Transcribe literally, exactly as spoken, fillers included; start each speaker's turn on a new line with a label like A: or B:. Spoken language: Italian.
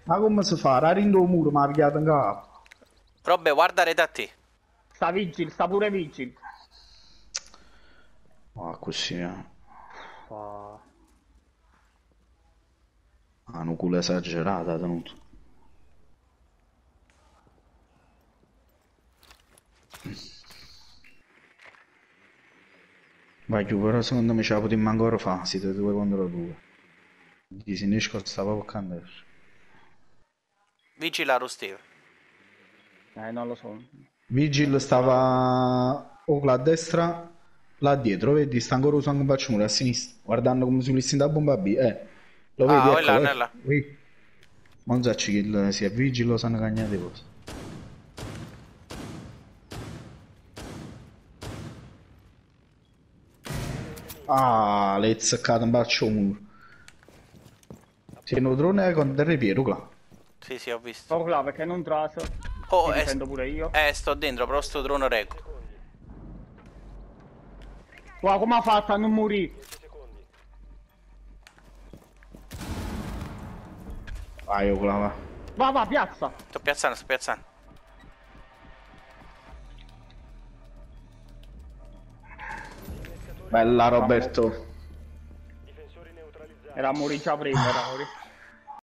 A: Ma come si fa? Rarindo il muro, ma ha pigliato in capo.
B: Robbe, guarda rete a te.
C: Sta vigil, sta pure vigil.
A: Ah, così, eh.
C: Oh.
A: Ah, un culo esagerata, tenuto. Vai giù, però secondo me ce la potremmo ancora fare, siete due contro due. Di sinisco stava toccando.
B: Vigila Steve.
C: Eh, non lo so.
A: Vigil stava o là a destra, là dietro, vedi, sta ancora usando un bacio a sinistra, guardando come se volessi da bomba B, eh. Lo vedi,
B: Ah, oh là,
A: eccolo,
B: là,
A: ecco.
B: là.
A: Qui. Ma non so che il- sia Vigil o sanno cagnate cose. Ah, l'hai zeccato un bacio muro. Sei un drone con del ripieno, là.
B: Sì, sì, ho visto.
C: Proprio là, perché non traso.
B: Oh,
C: Mi
B: eh,
C: difendo pure io.
B: eh, sto dentro, però sto drone reggo.
C: Guarda come ha fatto a non morire.
A: Vai, io là, va.
C: Va, va, piazza.
B: Sto piazzando, sto piazzando.
A: Bella, Roberto.
C: Era a morire già prima, era a morire.